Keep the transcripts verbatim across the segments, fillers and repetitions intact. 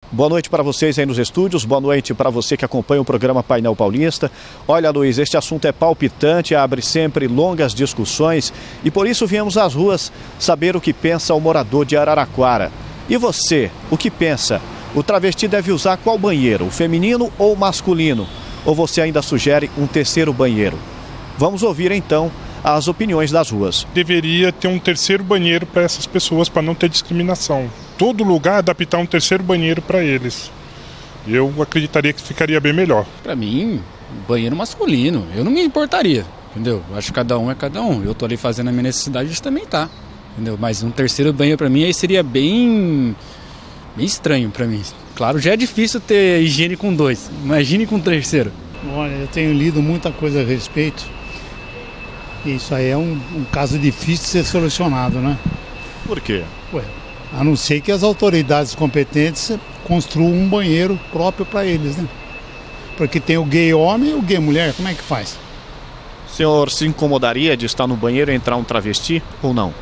Boa noite para vocês aí nos estúdios, boa noite para você que acompanha o programa Painel Paulista. Olha, Luiz, este assunto é palpitante, abre sempre longas discussões e por isso viemos às ruas saber o que pensa o morador de Araraquara. E você, o que pensa? O travesti deve usar qual banheiro, o feminino ou o masculino? Ou você ainda sugere um terceiro banheiro? Vamos ouvir então as opiniões das ruas. Deveria ter um terceiro banheiro para essas pessoas, para não ter discriminação. Todo lugar adaptar um terceiro banheiro para eles. Eu acreditaria que ficaria bem melhor. Para mim, banheiro masculino, eu não me importaria, entendeu? Acho que cada um é cada um. Eu tô ali fazendo a minha necessidade, a gente também tá, entendeu? Mas um terceiro banheiro para mim aí seria bem, bem estranho para mim. Claro, já é difícil ter higiene com dois, imagine com um terceiro. Olha, eu tenho lido muita coisa a respeito. Isso aí é um, um caso difícil de ser solucionado, né? Por quê? Ué, a não ser que as autoridades competentes construam um banheiro próprio para eles, né? Porque tem o gay homem e o gay mulher, como é que faz? O senhor se incomodaria de estar no banheiro e entrar um travesti ou não?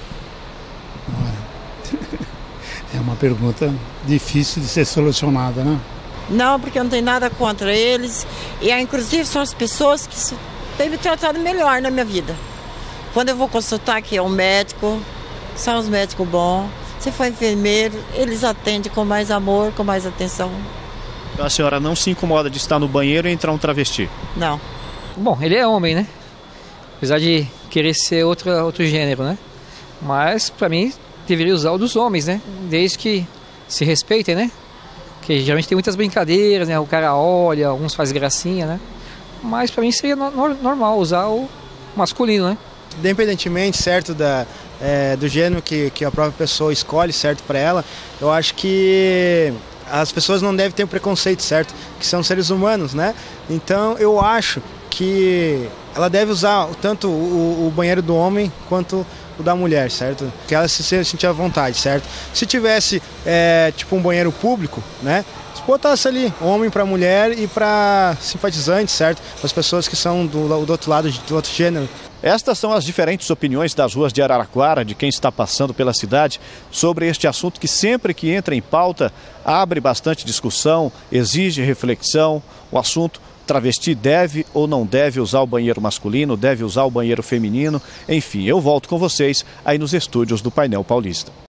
É uma pergunta difícil de ser solucionada, né? Não, porque eu não tenho nada contra eles. E inclusive são as pessoas que têm me tratado melhor na minha vida. Quando eu vou consultar aqui é um médico, são os médicos bons. Se for enfermeiro, eles atendem com mais amor, com mais atenção. Então a senhora não se incomoda de estar no banheiro e entrar um travesti? Não. Bom, ele é homem, né? Apesar de querer ser outro, outro gênero, né? Mas, pra mim, deveria usar o dos homens, né? Desde que se respeitem, né? Porque geralmente tem muitas brincadeiras, né? O cara olha, alguns faz gracinha, né? Mas pra mim seria no, normal usar o masculino, né? Independentemente, certo, da, é, do gênero que, que a própria pessoa escolhe, certo, para ela, eu acho que as pessoas não devem ter um preconceito, certo, que são seres humanos, né? Então eu acho que ela deve usar tanto o, o banheiro do homem quanto o da mulher, certo? Que ela se sentir à vontade, certo? Se tivesse, é, tipo, um banheiro público, né? Se botasse ali homem para mulher e para simpatizantes, certo? As pessoas que são do, do outro lado, do outro gênero. Estas são as diferentes opiniões das ruas de Araraquara, de quem está passando pela cidade, sobre este assunto que sempre que entra em pauta, abre bastante discussão, exige reflexão. O assunto: travesti deve ou não deve usar o banheiro masculino, deve usar o banheiro feminino. Enfim, eu volto com vocês aí nos estúdios do Painel Paulista.